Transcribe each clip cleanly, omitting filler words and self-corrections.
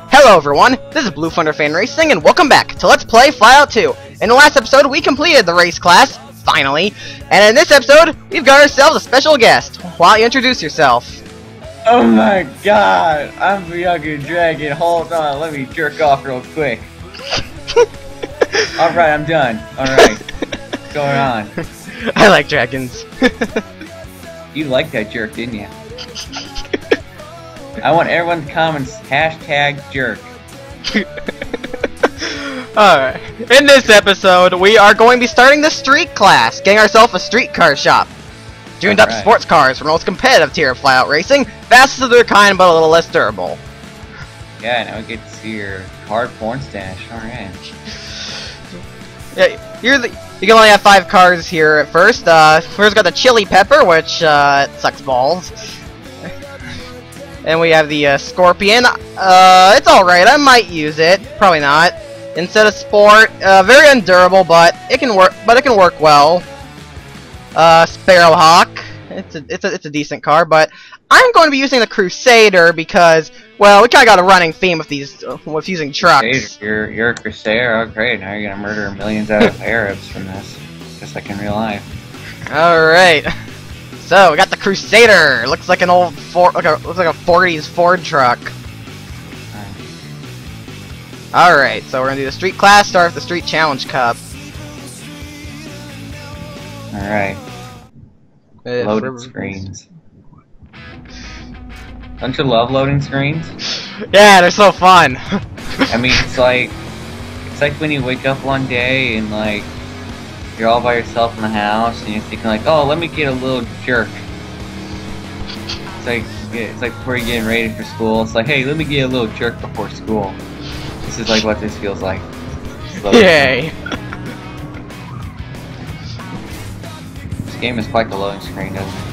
Hello everyone, this is Blue Thunder Fan Racing, and welcome back to Let's Play Flatout 2. In the last episode, we completed the race class, finally, and in this episode, we've got ourselves a special guest. Why don't you introduce yourself? Oh my god, I'm BookyakatheDragon. Hold on, let me jerk off real quick. Alright, I'm done. Alright, what's going on? I like dragons. You liked that jerk, didn't you? I want everyone to comment #jerk. Alright, in this episode, we are going to be starting the street class, getting ourselves a street car shop. Tuned up sports cars for the most competitive tier of Flatout Racing, fastest of their kind but a little less durable. Yeah, now we get to see your hard porn stash, alright. Yeah, you can only have 5 cars here at first. First got the Chili Pepper, which sucks balls. And we have the Scorpion. It's alright, I might use it. Probably not. Instead of Sport, very undurable, but it can work well. Sparrowhawk. It's a decent car, but I'm going to be using the Crusader because, well, we kind of got a running theme with using trucks. Crusader, you're a Crusader. Oh, great! Now you're gonna murder millions of Arabs from this, just like in real life. All right. So we got the Crusader. Looks like an old looks like a 40s Ford truck. All right. So we're gonna do the street class. Start with the Street Challenge Cup. All right. Loading screens. Don't you love loading screens? Yeah, they're so fun. I mean, it's like when you wake up one day and like you're all by yourself in the house and you're thinking like, oh, let me get a little jerk. It's like before you're getting ready for school. It's like, hey, let me get a little jerk before school. This is like what this feels like. Yay. This game is quite the loading screen, doesn't it?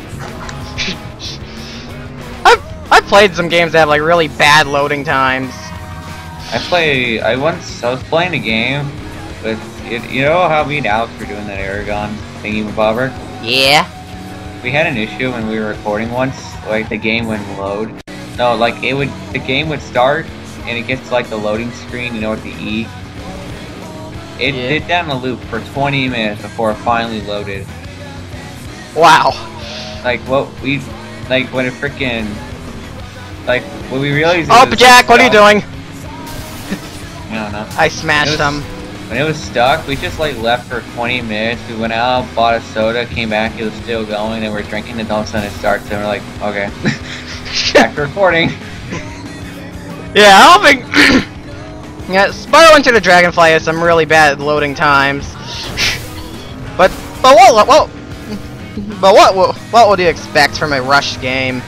I've played some games that have like really bad loading times. I was playing a game with you know how me and Alex were doing that Aragon thingy bobber? Yeah. We had an issue when we were recording once, like the game wouldn't load. No, like the game would start and it gets to like the loading screen, you know, with the E. It did that in a loop for 20 minutes before it finally loaded. Wow. Like when it freaking when we realized. Oh, Jack, what are you doing? I don't know. I smashed them. When it was stuck, we just like left for 20 minutes. We went out, bought a soda, came back, it was still going, and we're drinking, and all of a sudden it starts, and we're like, okay, back to recording. Yeah, I don't think. Yeah, Spyro Into the Dragonfly has some really bad loading times. But what would you expect from a rush game?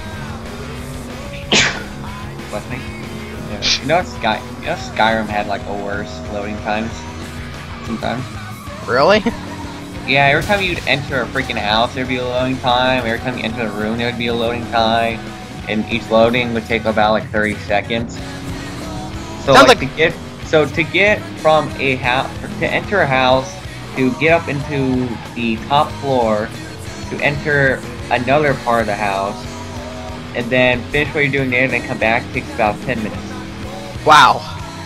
Bless me. Yeah. You know Skyrim had like the worst loading times. Sometimes. Really? Yeah, every time you'd enter a freaking house, there'd be a loading time. Every time you enter a room, there would be a loading time, and each loading would take about like 30 seconds. So to get from a house, to enter a house, to get up into the top floor, to enter another part of the house, and then finish what you're doing there, and then come back, takes about 10 minutes. Wow.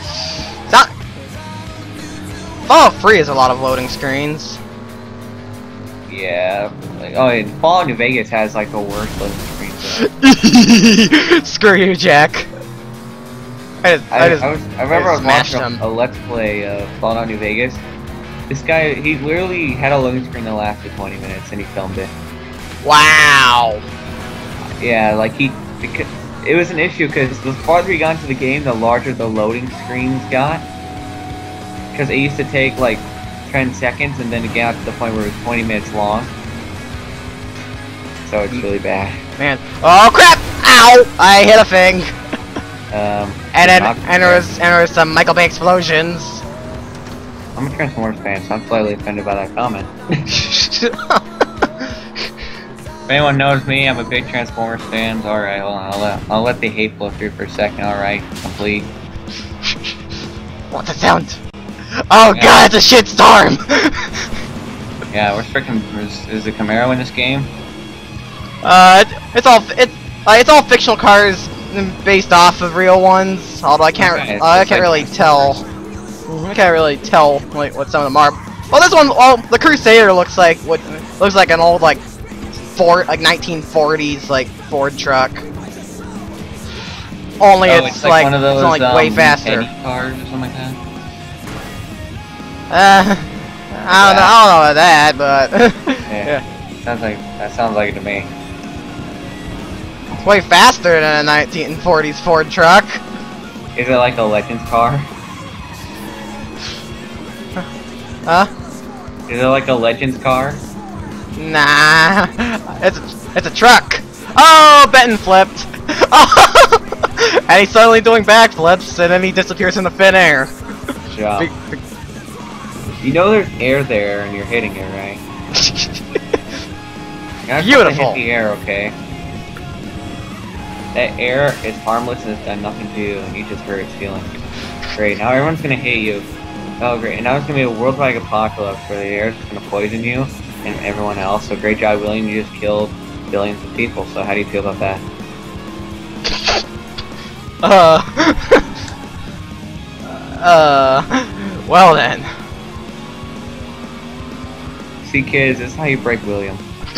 Fallout 3 is a lot of loading screens. Yeah. And Fallout New Vegas has like the worst loading screens. Screw you, Jack. I remember I was watching a Let's Play of Fallout New Vegas. This guy, he literally had a loading screen that lasted 20 minutes, and he filmed it. Wow. Yeah, like because it was an issue because the farther you got into the game, the larger the loading screens got. Because it used to take like 10 seconds, and then it got to the point where it was 20 minutes long. So it's really bad. Man, oh crap! Ow! I hit a thing. And there was some Michael Bay explosions. I'm a Transformers fan, so I'm slightly offended by that comment. If anyone knows me, I'm a big Transformers fan. Alright, hold on, I'll let the hate flow through for a second. Alright, complete. What's the sound? Oh yeah. God, it's a shitstorm! Yeah, we're freaking. Is the Camaro in this game? It's all fictional cars based off of real ones. Although I can't, Okay, I can't really tell. I can't really tell like what some of them are. Well, this one, the Crusader looks like an old like 1940s like Ford truck. Only it's like one of those, it's only way faster. Cars or something like that. I don't know about that, but yeah. That sounds like it to me. It's way faster than a 1940s Ford truck. Is it like a Legends car? Huh? Is it like a Legends car? Nah, it's a truck. Oh, Benton flipped. Oh, and he's suddenly doing backflips, and then he disappears in the thin air. Job. You know there's air there, and you're hitting it, right? You're not supposed to hit the air, okay? That air is harmless and it's done nothing to you, and you just hurt its feelings. Great, now everyone's gonna hate you. Oh, great, and now it's gonna be a worldwide apocalypse where the air is gonna poison you and everyone else. So great job, William. You just killed billions of people. So how do you feel about that? Well then. See, kids, this is how you break William.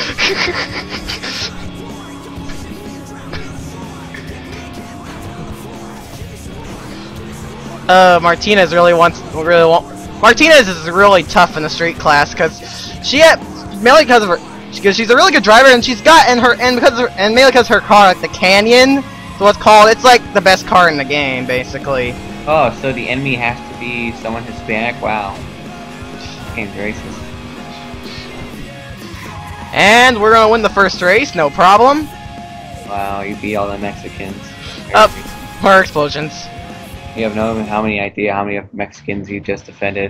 Martinez Martinez is really tough in the street class because mainly because she's a really good driver and she's got mainly because her car, like the Canyon, is what's called. It's like the best car in the game, basically. Oh, so the enemy has to be someone Hispanic? Wow. This game's racist. And we're gonna win the first race, no problem. Wow, you beat all the Mexicans. More explosions. You have no idea how many Mexicans you just defended.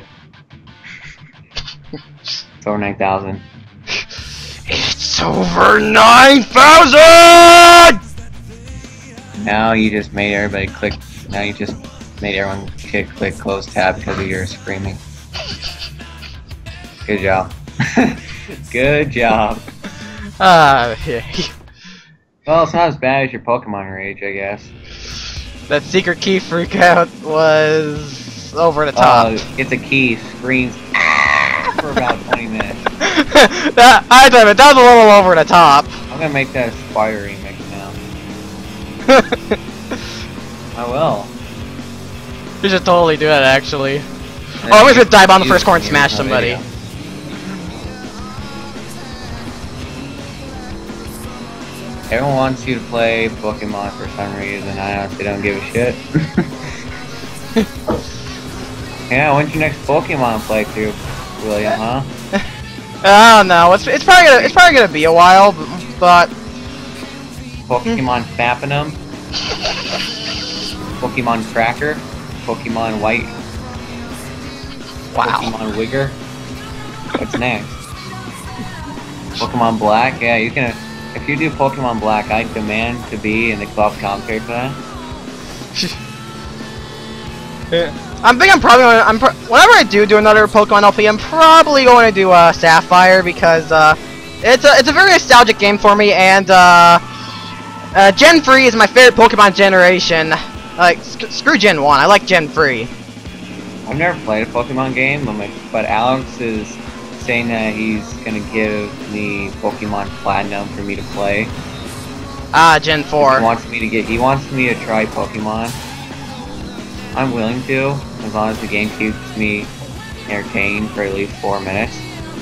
It's over 9,000. It's over 9,000! Now you just made everybody click. Now you just made everyone click close tab because of your screaming. Good job. Good job. Yeah. Well, it's not as bad as your Pokemon Rage, I guess. That secret key freakout was over the top. It's a key, screams for about 20 minutes. That was a little over the top. I'm gonna make that a Spider remix now. I will. You should totally do that, actually. Oh, I'm gonna dive on the first corner and smash somebody. Everyone wants you to play Pokemon for some reason. I honestly don't give a shit. Yeah, when's your next Pokemon playthrough, William? Huh? I don't know. It's probably gonna be a while, but Pokemon Fappinum, Pokemon Cracker, Pokemon White, wow. Pokemon Wigger. What's next? Pokemon Black. Yeah, you can. If you do Pokemon Black, I demand to be in the club commentary for that. Whenever I do another Pokemon LP, I'm probably going to do Sapphire because it's a very nostalgic game for me, and Gen 3 is my favorite Pokemon generation. Like screw Gen 1, I like Gen 3. I've never played a Pokemon game, but Alex is saying that he's gonna give me Pokemon Platinum for me to play. Gen 4. He wants me to try Pokemon. I'm willing to, as long as the game keeps me entertained for at least 4 minutes.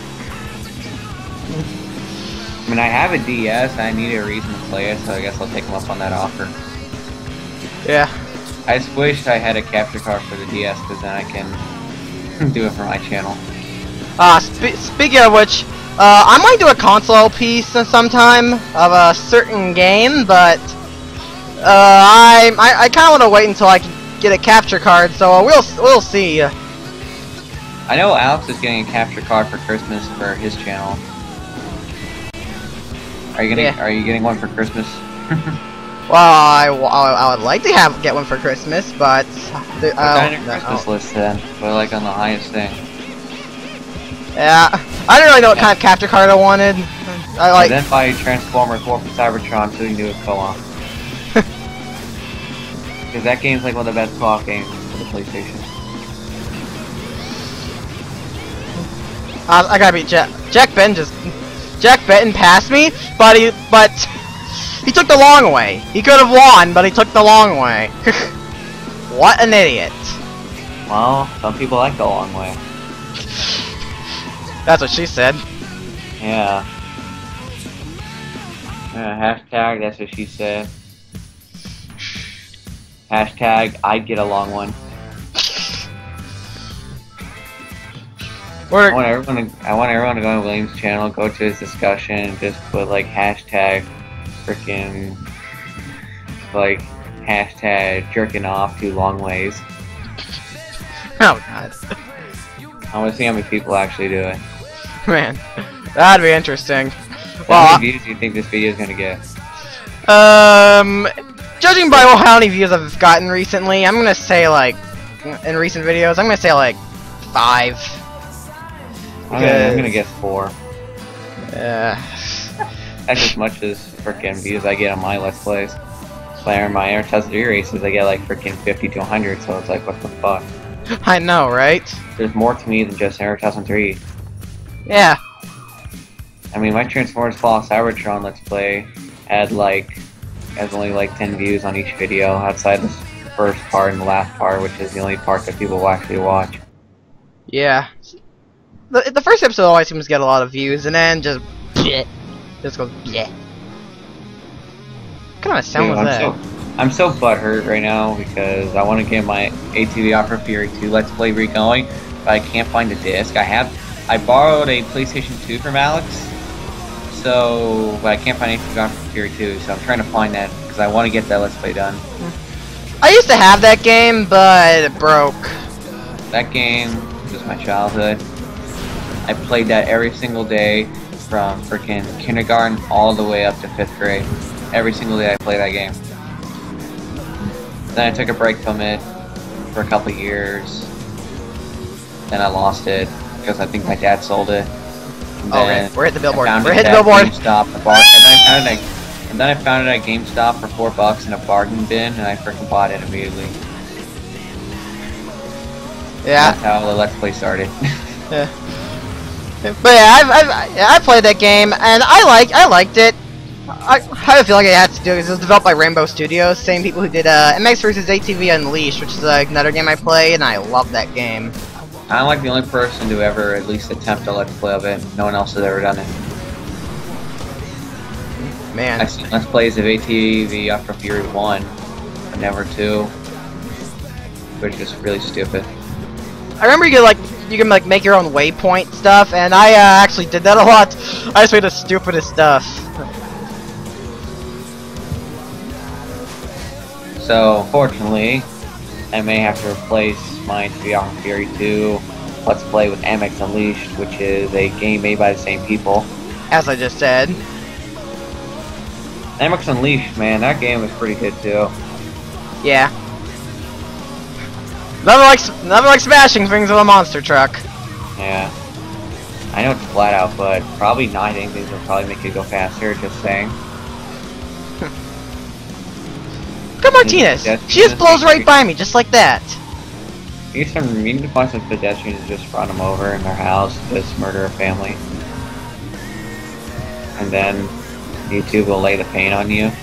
I mean, I have a DS, I need a reason to play it, so I guess I'll take him up on that offer. Yeah. I just wish I had a capture card for the DS, because then I can do it for my channel. Speaking of which, I might do a console LP sometime of a certain game, but I kind of want to wait until I can get a capture card. So we'll see. I know Alex is getting a capture card for Christmas for his channel. Are you getting one for Christmas? Well, I would like to get one for Christmas, but Put that in your Christmas list then. Put like on the highest thing. Yeah, I didn't really know what kind of capture card I wanted. And then buy Transformers War for Cybertron so you can do a co-op. Because that game's like one of the best co-op games for the PlayStation. I gotta beat Jack Benton passed me, but he took the long way. He could have won, but he took the long way. What an idiot. Well, some people like the long way. That's what she said. Yeah. Hashtag, that's what she said. Hashtag, I'd get a long one. I want everyone to go on William's channel, go to his discussion, and just put like hashtag freaking like hashtag jerking off to long ways. Oh god. I want to see how many people actually do it. Man, that'd be interesting. How many views do you think this video is gonna get? Judging by how many views I've gotten recently, I'm gonna say like in recent videos, I'm gonna say like 5. I'm gonna guess 4. Yeah. That's as much as freaking views I get on my Let's Plays. Playing my Air Tesla 3 races, I get like freaking 50 to 100, so it's like, what the fuck? I know, right? There's more to me than just Air Tesla 3. Yeah. I mean, my Transformers Fall Cybertron Let's Play has only like 10 views on each video, outside the first part and the last part, which is the only part that people will actually watch. Yeah. The first episode always seems to get a lot of views, and then just bleh. Just goes bleh. What kind of sound was that? I'm so butthurt right now because I want to get my ATV Opera Fury 2 Let's Play re-going, but I can't find the disc. I borrowed a PlayStation 2 from Alex, but I can't find ATV Opera Fury 2, so I'm trying to find that because I want to get that Let's Play done. I used to have that game, but it broke. That game was my childhood. I played that every single day from freaking kindergarten all the way up to 5th grade. Every single day I played that game. Then I took a break from it for a couple of years. Then I lost it because I think my dad sold it. Okay, we're at the billboard. We're at the billboard. And then I found it at GameStop for $4 in a bargain bin, and I freaking bought it immediately. Yeah. That's how the Let's Play started. Yeah. But yeah, I played that game and I liked it. I have a feeling it had to do because it was developed by Rainbow Studios, same people who did MX vs ATV Unleashed, which is another game I played, and I love that game. I'm like the only person to ever at least attempt a Let's Play of it. No one else has ever done it. Man. I've seen Let's Plays of ATV Opera Fury 1, but never 2, which is really stupid. I remember you can make your own waypoint stuff, and I actually did that a lot. I just made the stupidest stuff. So, fortunately, I may have to replace my ATV Opera Fury 2 Let's Play with MX Unleashed, which is a game made by the same people. As I just said. MX Unleashed, man, that game was pretty good too. Yeah. Never like smashing things with a monster truck. Yeah. I know it's Flatout, but probably not hitting things will probably make it go faster, just saying. Look at Martinez! She just blows right by me, just like that. You need to find some pedestrians and just run them over in their house, just murder a family. And then YouTube will lay the pain on you.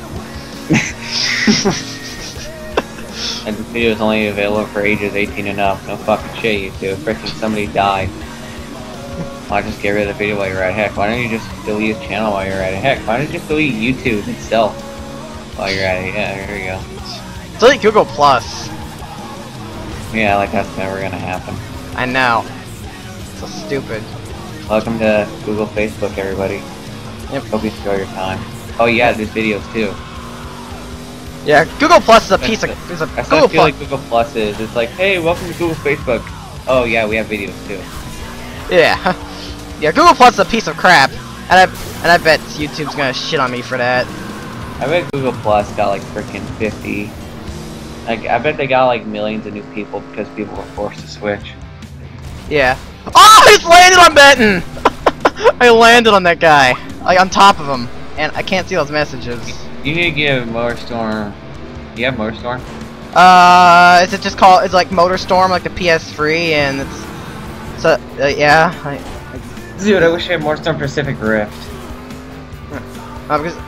And this video is only available for ages 18 and up. No fucking shit, YouTube. Freaking somebody died. Why just get rid of the video while you're at it? Heck, why don't you just delete his channel while you're at it? Heck, why don't you just delete YouTube itself while you're at it? Yeah, there you go. Delete Google Plus. Yeah, like that's never gonna happen. I know. So stupid. Welcome to Google Facebook, everybody. Yep. Hope you enjoy your time. Oh yeah, there's videos too. Yeah, Google Plus is a piece of. That's what I feel like Google Plus is. It's like, hey, welcome to Google Facebook. Oh yeah, we have videos too. Yeah, yeah. Google Plus is a piece of crap, and I bet YouTube's gonna shit on me for that. I bet Google Plus got like freaking 50. Like, I bet they got like millions of new people because people were forced to switch. Yeah. Oh, I just landed on Benton! I landed on that guy, like on top of him, and I can't see those messages. You need to give Motorstorm. Do you have Motorstorm? Is it just called? It's like MotorStorm, like the PS3, and it's so yeah. Dude, I wish I had more Storm Pacific Rift. Because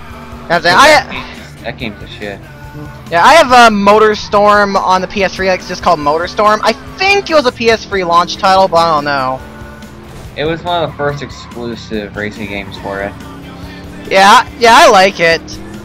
that game's a shit. Yeah, I have MotorStorm on the PS3. Like, it's just called MotorStorm. I think it was a PS3 launch title, but I don't know. It was one of the first exclusive racing games for it. Yeah, I like it.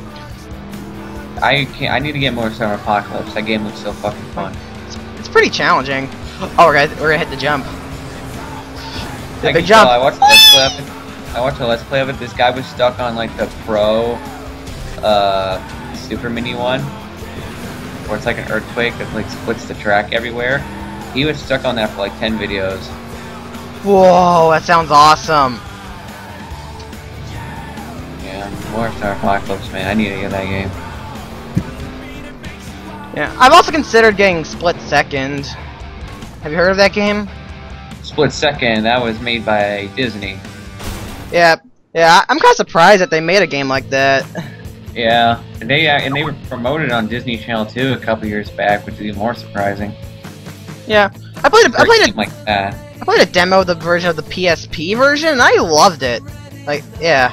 I need to get more Summer Apocalypse. That game looks so fucking fun. It's pretty challenging. Oh, we're gonna hit the jump. The big jump. jump. I watched a Let's Play of it. This guy was stuck on like the Pro Super Mini one, where it's like an earthquake that like splits the track everywhere. He was stuck on that for like 10 videos. Whoa, that sounds awesome. Yeah, more Star Apocalypse, man. I need to get that game. Yeah, I've also considered getting Split Second. Have you heard of that game? Split Second, that was made by Disney. Yeah, I'm kind of surprised that they made a game like that. Yeah, and they were promoted on Disney Channel 2 a couple years back, which is even more surprising. Yeah, I played a demo of the version of the PSP version, and I loved it. Like, yeah.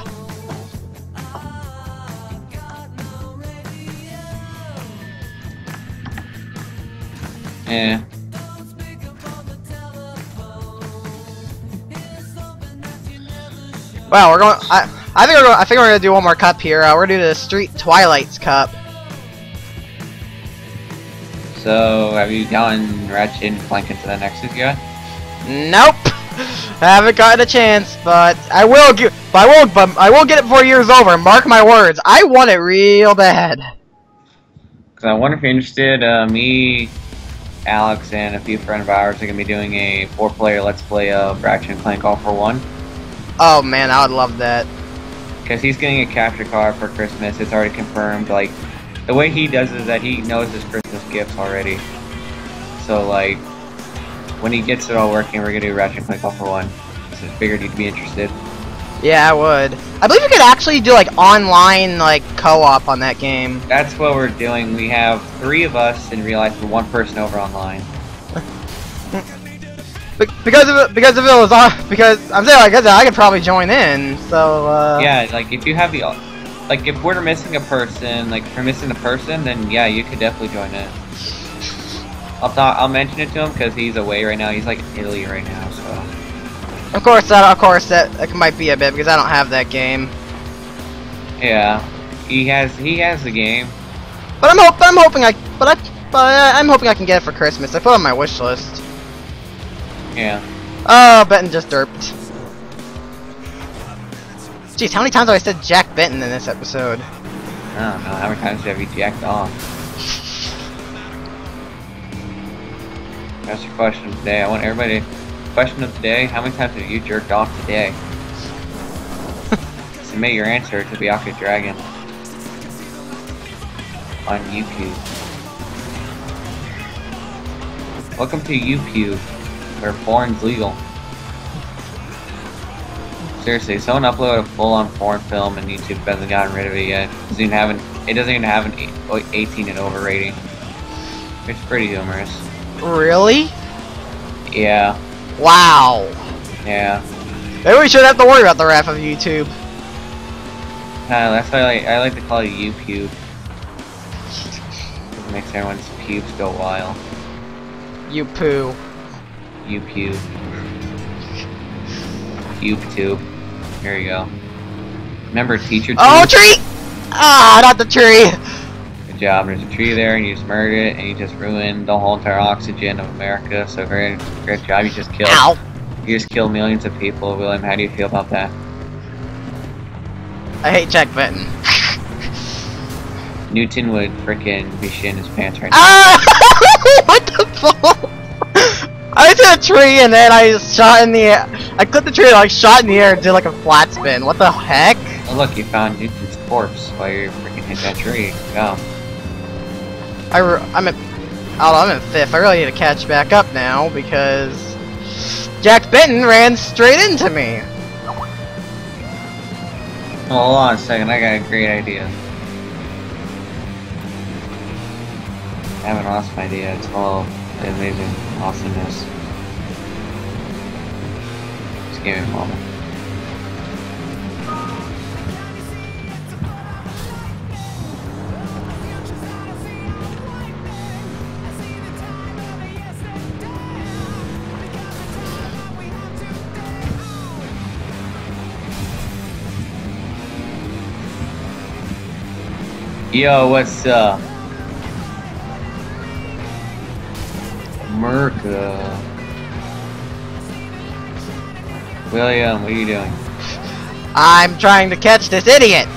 Yeah. Wow, we're going. I think we're gonna do one more cup here. We're gonna do the Street Twilight's Cup. So, have you gotten Ratchet and Clank into the Nexus yet? Nope. I haven't gotten a chance, but I will get it before year's over. Mark my words. I want it real bad. Cause I wonder if you're interested. Me, Alex, and a few friends of ours are gonna be doing a 4-player Let's Play of Ratchet and Clank All for One. Oh man, I would love that. Because he's getting a capture card for Christmas. It's already confirmed. Like, the way he does is that he knows his Christmas gifts already. So, like, when he gets it all working, we're gonna do Ratchet and Clank All for One. So I figured you'd be interested. Yeah, I would. I believe you could actually do, like, online, like, co-op on that game. That's what we're doing. We have 3 of us in real life and 1 person over online. Because I'm saying, like, I could probably join in, so, Yeah, like, if you have the, like, if we're missing a person, like, if we're missing a person, then, yeah, you could definitely join in. I'll mention it to him, because he's away right now, he's, like, in Italy right now, so. Of course, that might be a bit, because I don't have that game. Yeah, he has the game. But I'm hoping I can get it for Christmas. I put it on my wish list. Yeah. Oh, Benton just derped. Jeez, how many times have I said Jack Benton in this episode? I don't know, how many times have you jacked off? That's your question of the day. I want everybody... Question of the day, how many times have you jerked off today? Submit your answer to BookyakatheDragon on YouTube. Welcome to YouTube, where porn's legal. Seriously, someone uploaded a full-on porn film and YouTube hasn't gotten rid of it yet. It doesn't even have an 18 and over rating. It's pretty humorous. Really? Yeah. Wow. Yeah. Maybe we shouldn't have to worry about the wrath of YouTube. That's why I like to call it YouTube. It makes everyone's pubes go wild. You poo. YouTube. YouTube. Here you go. Remember teacher tube? Oh, tree! Ah, not the tree! Good job. There's a tree there, and you just murdered it, and you just ruined the whole entire oxygen of America. So great job. You just killed. Ow. You just killed millions of people. William, how do you feel about that? I hate Jack Benton. Newton would frickin' be shitting his pants right now. Ah! What the fuck? I hit a tree and then I shot in the air. I clipped the tree and like shot in the air and did like a flat spin. What the heck? Oh look, you found Newton's corpse while you freaking hit that tree. Go. I'm in 5th. I really need to catch back up now because Jack Benton ran straight into me. Oh, hold on a second, I got a great idea. I have an awesome idea. It's called the amazing awesomeness. Just give me a moment. Yo, what's up? America. William, what are you doing? I'm trying to catch this idiot!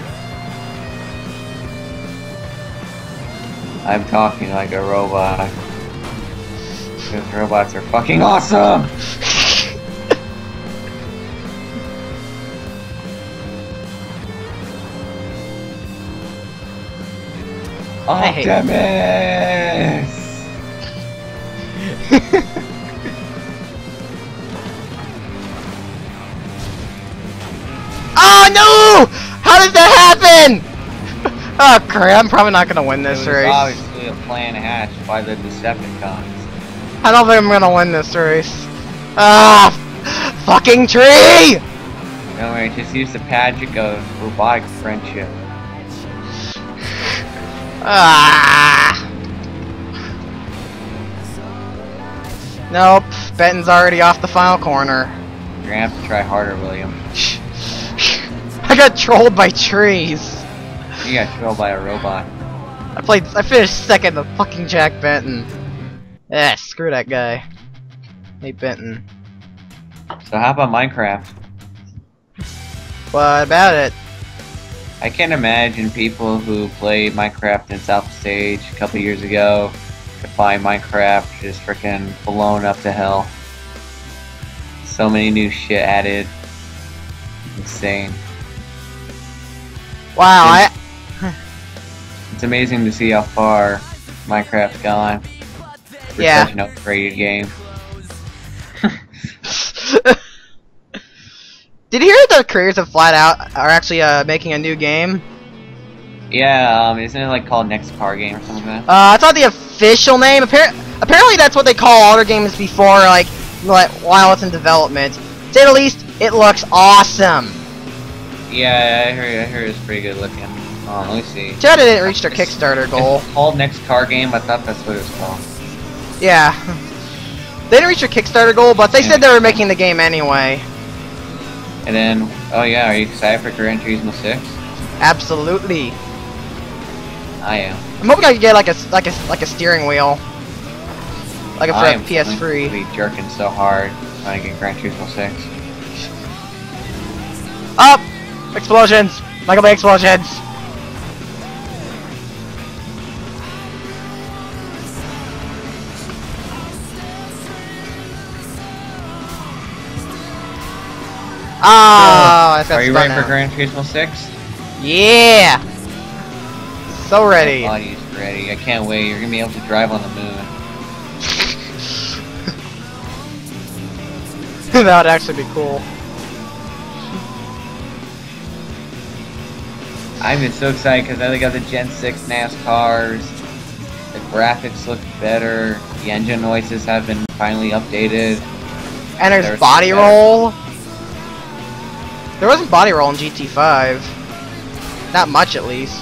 I'm talking like a robot. Because robots are fucking awesome! Optimus! Oh no! How does that happen? Oh crap, I'm probably not gonna win this race. Obviously a plan hatched by the Decepticons. I don't think I'm gonna win this race. Ah! Fucking tree! Don't worry, just use the magic of robotic friendship. Ah! Nope, Benton's already off the final corner. You're gonna have to try harder, William. I got trolled by trees. You got trolled by a robot. I finished second to fucking Jack Benton. Eh, screw that guy. Hey Benton. So how about Minecraft? What about it? I can't imagine people who played Minecraft in South Stage a couple years ago to find Minecraft just freaking blown up to hell. So many new shit added. Insane. Wow, It's amazing to see how far Minecraft's gone. For Yeah. such an upgraded game. Did you hear the creators of Flatout are actually making a new game? Yeah, isn't it like called Next Car Game or something like that? I thought the official name. Apparently, that's what they call all their games before, like while it's in development. To say the least, it looks awesome. Yeah, I heard it's pretty good looking. Oh, let me see. Chad didn't reach their Kickstarter goal. It's called Next Car Game. I thought that's what it was called. Yeah. They didn't reach their Kickstarter goal, but they said they were making the game anyway. And then, oh yeah, are you excited for Gran Turismo 6? Absolutely. I am. I'm hoping I can get like a steering wheel, like for a PS3. I'm be jerking so hard when I get Gran Turismo 6. Up! Explosions! Michael Bay explosions! Oh, that's got Are you spun ready for out. Gran Turismo 6? Yeah! So ready. My body's ready. I can't wait. You're gonna be able to drive on the moon. That would actually be cool. I'm just so excited because now they got the Gen 6 NASCARs. The graphics look better. The engine noises have been finally updated. And there's body roll. There wasn't body roll in GT5. Not much, at least.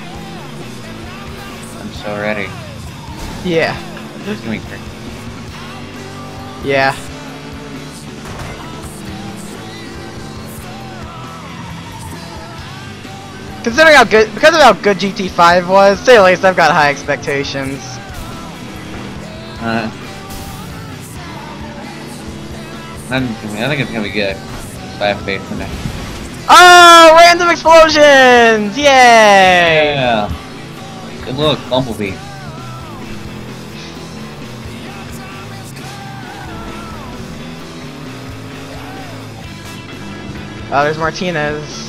I'm so ready. Yeah. It's gonna be great. Yeah. Considering how good, because of how good GT5 was, to say the least, I've got high expectations. I think it's gonna be good. So I have faith in it. Oh, random explosions! Yay! Yeah. Good look, Bumblebee. Oh, there's Martinez.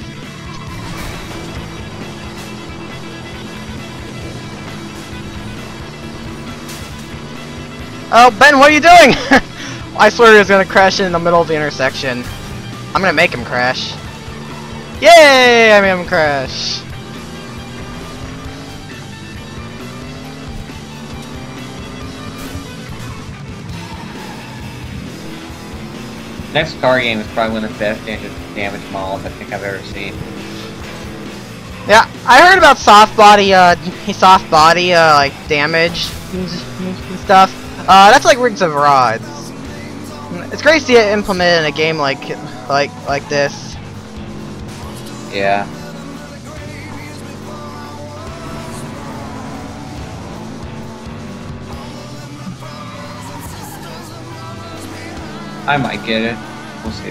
Oh, Ben, what are you doing? I swear he was gonna crash in the middle of the intersection. I'm gonna make him crash. Yay! I made him crash. Next car game is probably one of the best damage models I think I've ever seen. Yeah, I heard about soft body like damage and stuff. That's like Rings of Rods. It's great to see it implemented in a game like this. Yeah. I might get it. We'll see.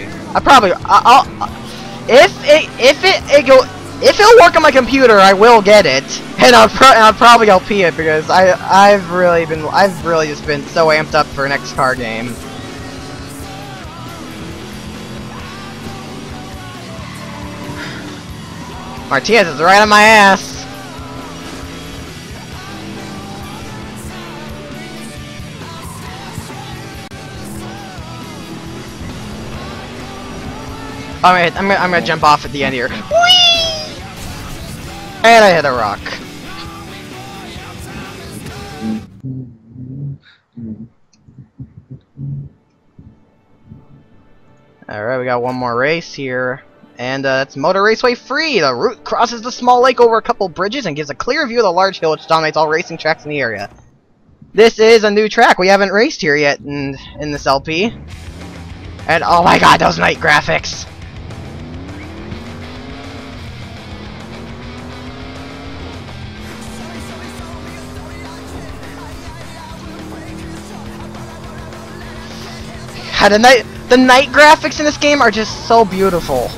If it'll work on my computer, I will get it, and I'll probably LP it because I've really just been so amped up for next car game. Martinez is right on my ass. Alright, I'm gonna jump off at the end here. Whee! And I hit a rock. Alright, we got one more race here. And it's Motor Raceway Free! The route crosses the small lake over a couple bridges and gives a clear view of the large hill which dominates all racing tracks in the area. This is a new track. We haven't raced here yet in this LP. And oh my god, those night graphics! God, the night graphics in this game are just so beautiful.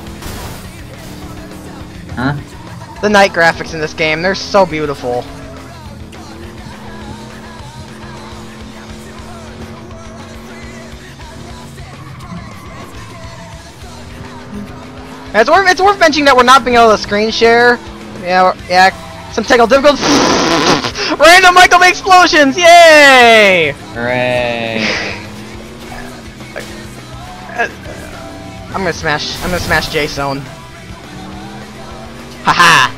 Huh? The night graphics in this game, they're so beautiful. It's worth mentioning that we're not being able to screen share. Yeah, some technical difficulties. Random Michael Bay explosions! Yay! Hooray! I'm gonna smash J-Zone. Haha!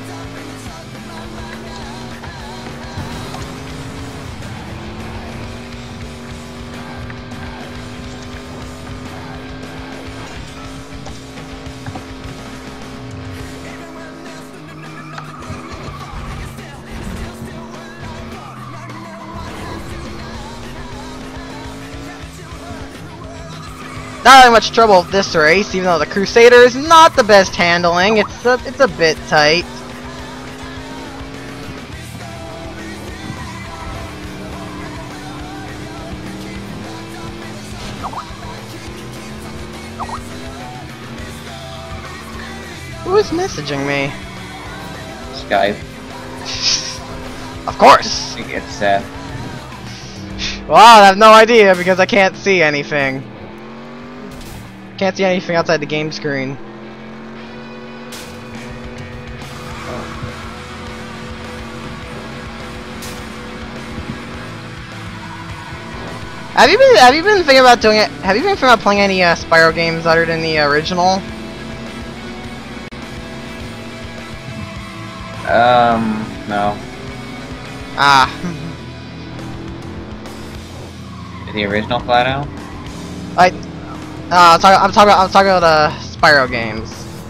Not having much trouble with this race, even though the Crusader is not the best handling. It's a bit tight. Who is messaging me? Skype. Of course. I think it's Seth. Well, I have no idea because I can't see anything. Can't see anything outside the game screen. Have you been thinking about doing it? Have you been thinking about playing any Spyro games other than the original? No. Ah. The original Flatout? I'm talking about Spyro games.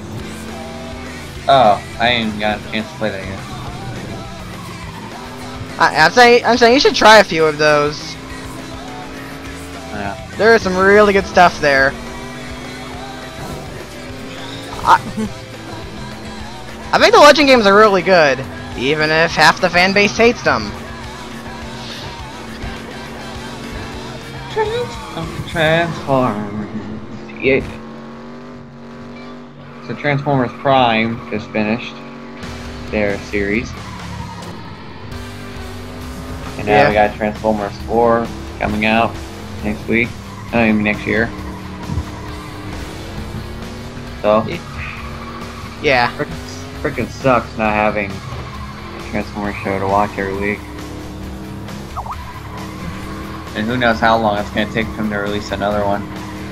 Oh, I ain't got a chance to play that yet. I'm saying you should try a few of those. Yeah. There is some really good stuff there. I think the Legend games are really good, even if half the fan base hates them. Transformers. Yeah. So Transformers Prime just finished their series. And now we got Transformers 4 coming out next week. I mean next year. So yeah. Frickin' sucks not having a Transformers show to watch every week. And who knows how long it's gonna take for them to release another one.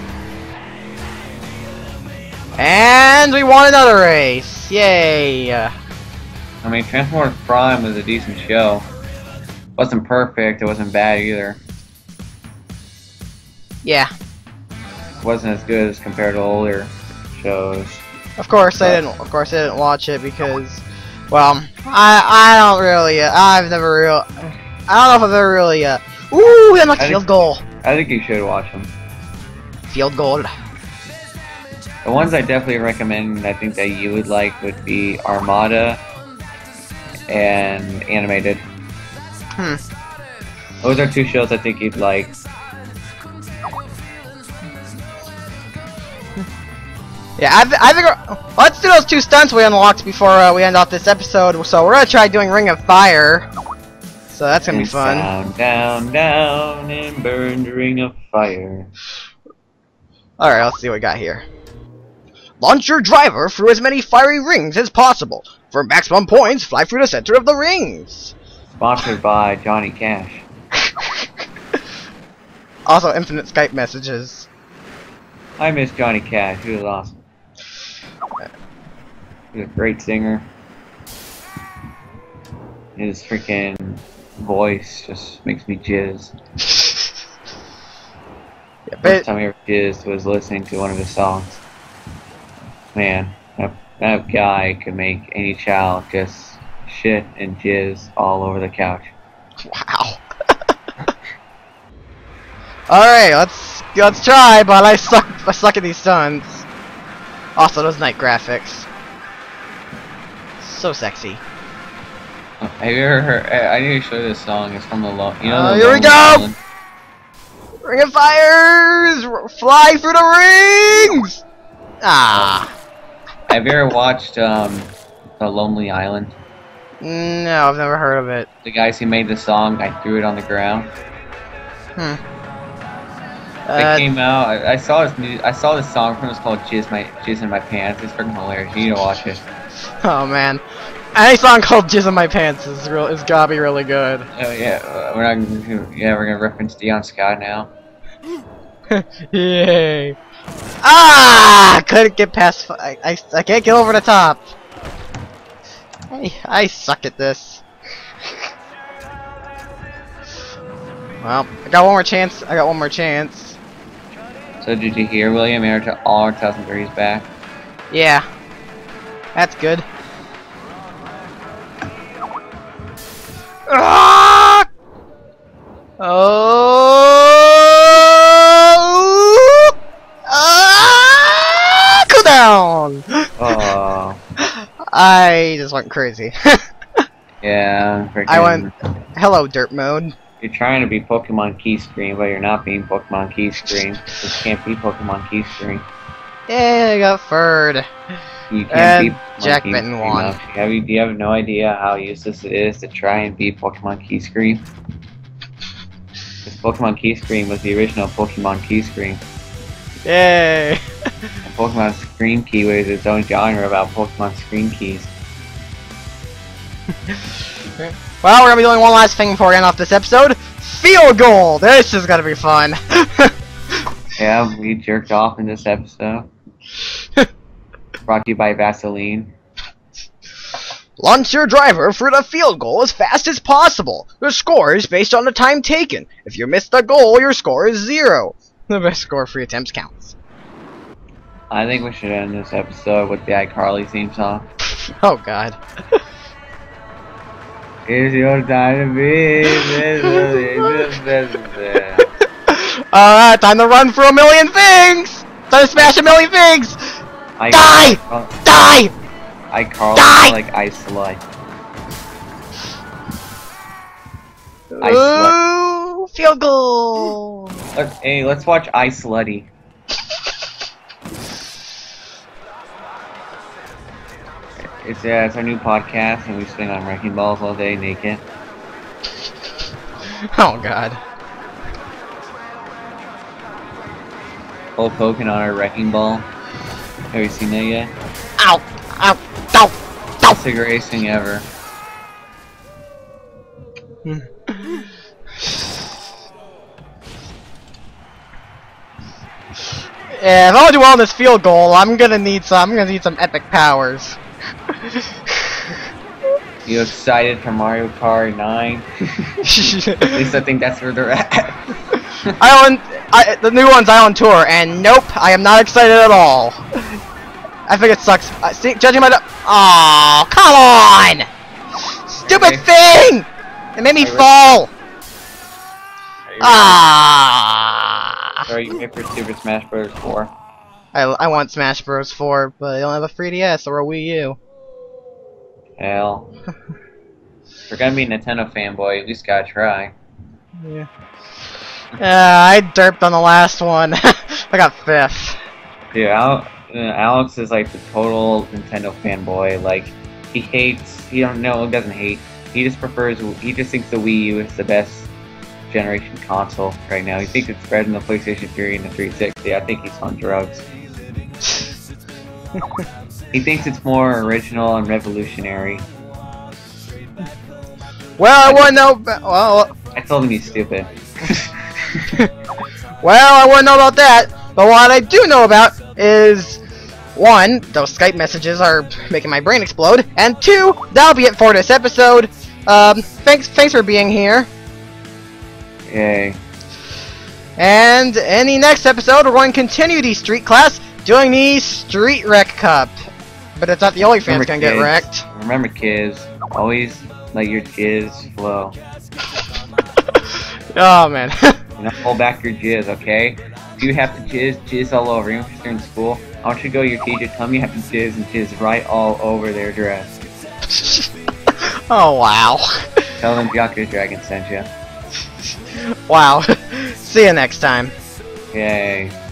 And we won another race! Yay! I mean, Transformers Prime was a decent show. Wasn't perfect, it wasn't bad either. Yeah. wasn't as good as compared to older shows. Of course, I didn't. Of course, I didn't watch it because, well, I don't really. I've never real. I don't know if I've ever really. Ooh, that knocked field goal. I think you should watch them. Field goal. The ones I definitely recommend, I think that you would like, would be Armada and Animated. Those are two shows I think you'd like. Yeah, I think let's do those two stunts we unlocked before we end off this episode. So we're gonna try doing Ring of Fire. So that's gonna be fun. Down, down, down, and burn the Ring of Fire. All right, let's see what we got here. Launch your driver through as many fiery rings as possible. For maximum points, fly through the center of the rings. Sponsored by Johnny Cash. Also, infinite Skype messages. I miss Johnny Cash. He was awesome. He's a great singer. His freaking voice just makes me jizz. Yeah, First time I ever jizzed was listening to one of his songs. Man, that guy could make any child just shit and jizz all over the couch. Wow. Alright, let's try, but I suck at these stunts. Also, those night graphics. So sexy. Have you ever heard? I need to show you this song. It's from the here we go! Island. Ring of Fires! Fly through the rings! Ah. Have you ever watched The Lonely Island? No, I've never heard of it. The guys who made the song, I threw it on the ground. They came out. I saw this song from. It's called "Jizz in My Pants." It's freaking hilarious. You need to watch it. Oh man, any song called "Jizz in My Pants" is gotta be really good. Oh yeah, we're gonna reference Dion Scott now. Yay! Ah! Couldn't get past. I can't get over the top. I suck at this. Well, I got one more chance. So did you hear, William? All our 2003's back. Yeah, that's good. Ah! Oh! Ah! Cool down. Oh. I just went crazy. Yeah. I went. Hello, dirt mode. You're trying to be Pokemon Key Screen, but you're not being Pokemon Key Screen. You can't be Pokemon Key Screen. Yeah, I got Furred. You can't be Pokemon Jack Key Benton Screen. won. Do you have no idea how useless it is to try and be Pokemon Key Screen? Because Pokemon Key Screen was the original Pokemon Key Screen. Yay! And Pokemon Screen Key was its own genre about Pokemon Screen Keys. Well, we're gonna be doing one last thing before we end off this episode. Field goal! This is gonna be fun. Yeah, we jerked off in this episode. Brought to you by Vaseline. Launch your driver through the field goal as fast as possible. The score is based on the time taken. If you miss the goal, your score is 0. The best score for attempts counts. I think we should end this episode with the iCarly theme song. Oh god. It's your time to be. Time to run for a million things! Time to smash a million things! Die! Die! iCarly like Ice Slut. Ooh, field goal! Hey, let's watch Ice Slutty. It's our new podcast, and we swing on wrecking balls all day naked. Oh god. Hulk Hogan on our wrecking ball. Have you seen that yet? Ow! Ow! Ow! Best racing ever. Yeah, if I want to do well in this field goal, I'm gonna need some epic powers. You excited for Mario Kart 9? At least I think that's where they're at. The new one's Island Tour, and nope, I am not excited at all. I think it sucks. See, judging by the... Oh, come on! Stupid thing! It made me fall! Ah! Are you ready for Super Smash Bros. 4? I want Smash Bros. 4, but I don't have a 3DS or a Wii U. Hell. If you're gonna be a Nintendo fanboy, at least gotta try. Yeah. I derped on the last one. I got 5th. Dude, Alex is like the total Nintendo fanboy. Like, he doesn't hate. He just thinks the Wii U is the best generation console right now. He thinks it's better than the PlayStation 3 and the 360. I think he's on drugs. He thinks it's more original and revolutionary. Well, I wouldn't know. Well, I told him he's stupid. well, I wouldn't know about that. But what I do know about is, 1, those Skype messages are making my brain explode, and 2, that'll be it for this episode. Thanks for being here. Yay. And in the next episode, we're going to continue the street class, doing the Street Wreck Cup. But it's not the only fans gonna get wrecked. Remember, kids, always let your jizz flow. Oh man. You know, hold back your jizz, okay? If you have to jizz all over, even if you're in school, I want you to go to your teacher, tell me you have to jizz right all over their dress. Oh wow. Tell them BookyakatheDragon sent you. Wow. See you next time. Yay.